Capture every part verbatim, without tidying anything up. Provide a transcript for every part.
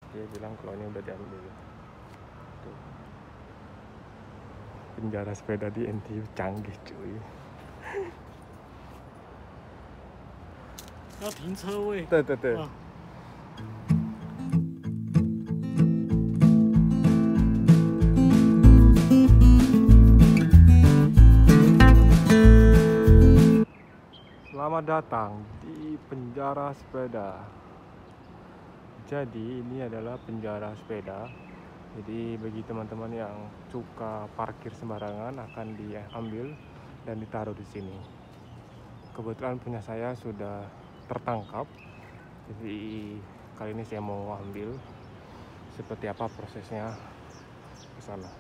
dia bilang kalau ini udah diambil. Tuh. Penjara sepeda di N T U canggih cuy. 要停车位。 对对对。 啊 Selamat datang di penjara sepeda. Jadi ini adalah penjara sepeda. Jadi bagi teman-teman yang suka parkir sembarangan akan diambil dan ditaruh di sini. Kebetulan punya saya sudah tertangkap. Jadi kali ini saya mau ambil seperti apa prosesnya ke sana.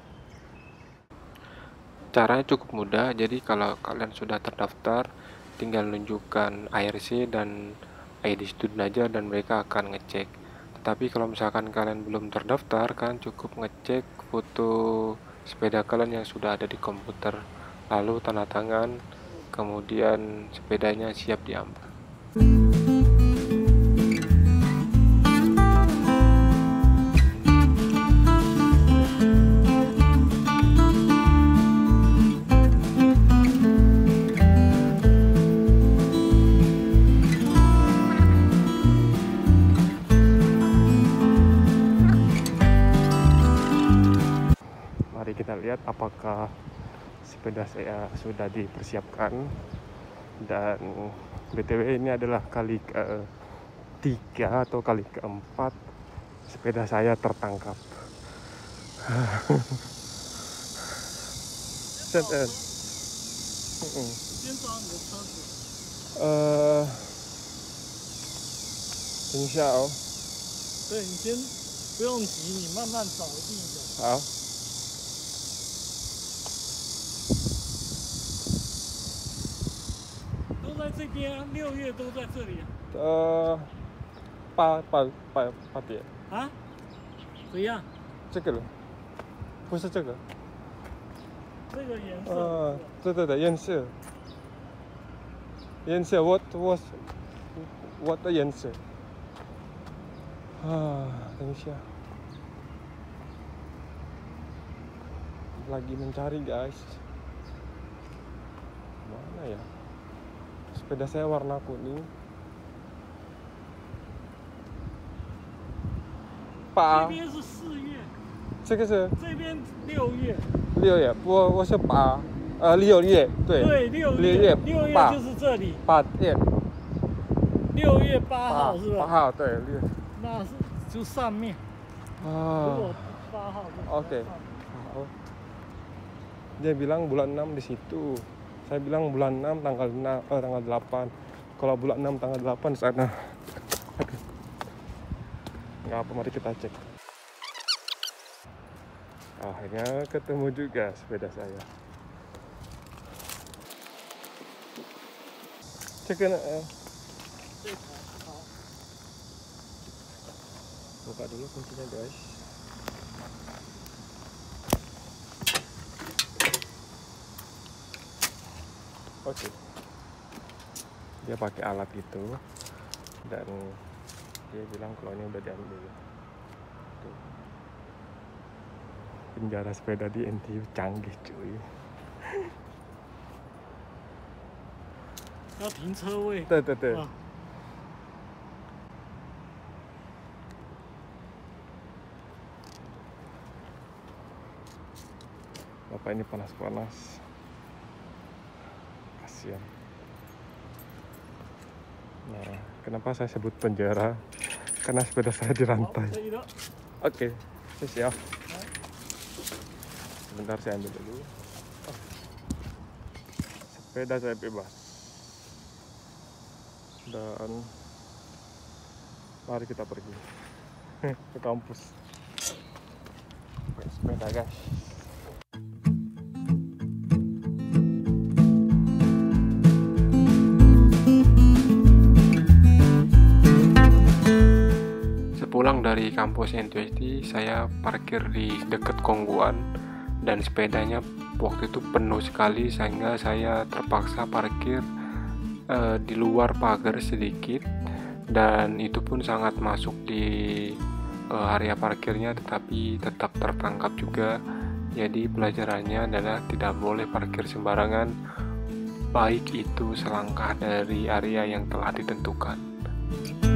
Caranya cukup mudah. Jadi kalau kalian sudah terdaftar, tinggal menunjukkan I R C dan I D student aja dan mereka akan ngecek. Tetapi kalau misalkan kalian belum terdaftar, kan cukup ngecek foto sepeda kalian yang sudah ada di komputer, lalu tanda tangan, kemudian sepedanya siap diambil. Mari kita lihat apakah sepeda saya sudah dipersiapkan. Dan B T W ini adalah kali ketiga atau kali keempat sepeda saya tertangkap. Set en. 先找你的车子。 呃，等一下哦。 对，你先不用急，你慢慢找一定的。 好。 都在这边啊，六月都在这里啊。 呃，八八八八点。 啊？怎样？ 这个了，不是这个。 这个颜色。 呃，对对对，颜色。颜色，我我我的颜色。啊，等一下。Lagi mencari guys. Mana ya? Sepeda saya warna kuning. Pak. 这边是四月。 这个是。 这边六月。 六月，我我是八，呃，六月，对。 对，六六月六月八就是这里。 八点。 六月八号是吧？ 八号对六。 那是就上面。 啊。 如果八号就。 Oke. Oh. Dia bilang bulan enam di situ. Saya bilang bulan enam tanggal enam, eh, tanggal delapan. Kalau bulan enam tanggal delapan di sana. Aduh. Nggak apa, mari kita cek. Akhirnya ketemu juga sepeda saya. Cek eh. Buka dulu kuncinya guys. Oke, dia pakai alat itu dan dia bilang kalau ini udah diambil. Tuh. Penjara sepeda di N T U canggih cuy. 要停车位。 对对对。 啊 Bapak ini panas-panas. Kasihan. Nah, kenapa saya sebut penjara? Karena sepeda saya dirantai. Oke, okay, siap. Sebentar saya ambil dulu. Sepeda saya bebas. Dan mari kita pergi ke kampus. Pakai sepeda guys. Pulang dari kampus N T U S D, saya parkir di dekat Kongguan dan sepedanya waktu itu penuh sekali sehingga saya terpaksa parkir uh, di luar pagar sedikit, dan itu pun sangat masuk di uh, area parkirnya, tetapi tetap tertangkap juga. Jadi pelajarannya adalah tidak boleh parkir sembarangan, baik itu selangkah dari area yang telah ditentukan.